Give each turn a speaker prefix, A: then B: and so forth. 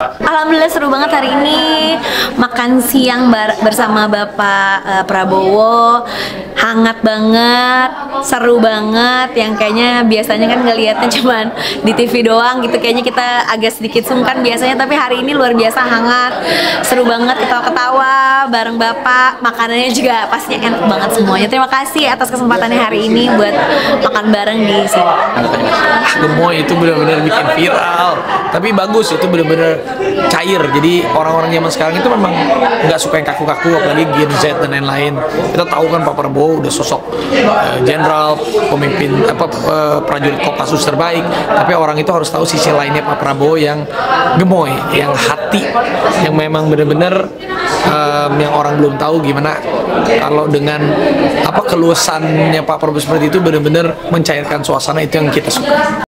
A: Alhamdulillah seru banget hari ini, makan siang bersama Bapak Prabowo, hangat banget, seru banget, yang kayaknya biasanya kan ngelihatnya cuman di TV doang gitu, kayaknya kita agak sedikit sungkan biasanya, tapi hari ini luar biasa hangat, seru banget, ketawa-ketawa bareng Bapak, makanannya juga pastinya enak banget semuanya. Terima kasih atas kesempatannya hari ini buat makan bareng di sini.
B: Gemoy itu benar-benar bikin viral, tapi bagus, itu benar-benar cair. Jadi orang-orang zaman sekarang itu memang nggak suka yang kaku-kaku, apalagi Gen Z dan lain-lain. Kita tahu kan Pak Prabowo udah sosok jenderal, pemimpin prajurit Kopassus terbaik, tapi orang itu harus tahu sisi lainnya Pak Prabowo yang gemoy, yang hati, yang memang benar-benar yang orang belum tahu gimana kalau dengan keluasannya Pak Prabowo seperti itu benar-benar mencairkan suasana, itu yang kita suka.